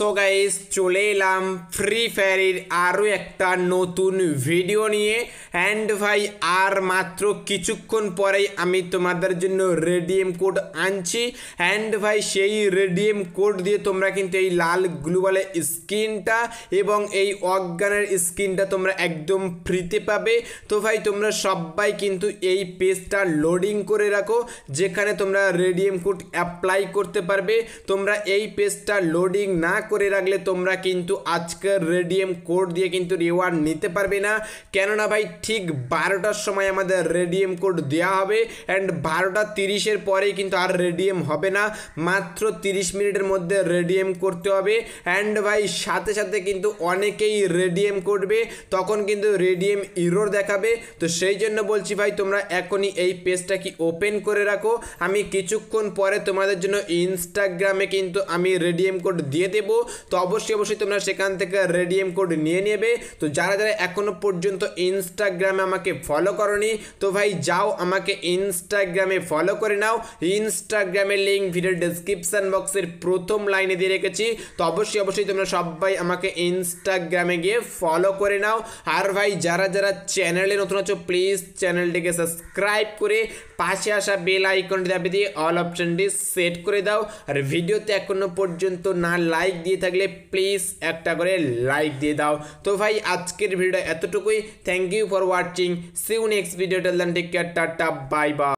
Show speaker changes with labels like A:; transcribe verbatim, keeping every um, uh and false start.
A: So guys চলে এলাম free ফায়ারের আরও একটা নতুন ভিডিও নিয়ে। অ্যান্ড ভাই আর মাত্র কিছুক্ষণ পরেই আমি তোমাদের জন্য রেডিয়েম কোড আনছি। অ্যান্ড ভাই সেই রেডিয়েম কোড দিয়ে তোমরা কিন্তু এই লাল গ্লোবালের স্কিনটা এবং এই অজ্ঞানের স্কিনটা তোমরা একদম ফ্রিতে পাবে। তো ভাই তোমরা সবাই কিন্তু এই পেজটা লোডিং করে রাখো, যেখানে তোমরা রেডিয়েম কোড অ্যাপ্লাই করতে পারবে। তোমরা এই পেজটা লোডিং না করে রাখলে তোমরা কিন্তু আজকের রেডিয়েম কোড দিয়ে কিন্তু রিওয়ার্ড নিতে পারবে না, কেননা ভাই ঠিক বারোটার সময় আমাদের রেডিয়েম কোড দেওয়া হবে। অ্যান্ড বারোটা তিরিশের পরেই কিন্তু আর রেডিয়েম হবে না, মাত্র তিরিশ মিনিটের মধ্যে রেডিয়েম করতে হবে। অ্যান্ড ভাই সাথে সাথে কিন্তু অনেকেই রেডিয়েম করবে, তখন কিন্তু রেডিয়েম ইরোর দেখাবে। তো সেই জন্য বলছি ভাই তোমরা এখনই এই পেজটা কি ওপেন করে রাখো। আমি কিছুক্ষণ পরে তোমাদের জন্য ইনস্টাগ্রামে কিন্তু আমি রেডিয়েম কোড দিয়ে দেবো। তো অবশ্যই অবশ্যই তোমরা সেখান থেকে রেডিয়েম কোড নিয়ে নেবে। তো যারা যারা এখনো পর্যন্ত ইনস্টাগ্রামে আমাকে ফলো করনি, তো ভাই যাও আমাকে ইনস্টাগ্রামে ফলো করে নাও। ইনস্টাগ্রামের লিঙ্ক ভিডিও ডেসক্রিপশন বক্সের প্রথম লাইনে দিয়ে রেখেছি। তো অবশ্যই অবশ্যই তোমরা সবাই আমাকে ইনস্টাগ্রামে গিয়ে ফলো করে নাও। আর ভাই যারা যারা চ্যানেলে নতুন আছো প্লিজ চ্যানেলটিকে সাবস্ক্রাইব করে পাশে আসা বেল আইকনটি দাবি দিয়ে অল অপশনটি সেট করে দাও। আর ভিডিওতে এখনো পর্যন্ত না লাইক দিয়ে থাকলে প্লিজ একটা করে লাইক দিয়ে দাও। তো ভাই আজকের ভিডিওটা এতটুকুই। Thank you for watching. See you next video. Till then take care, tata, bye by.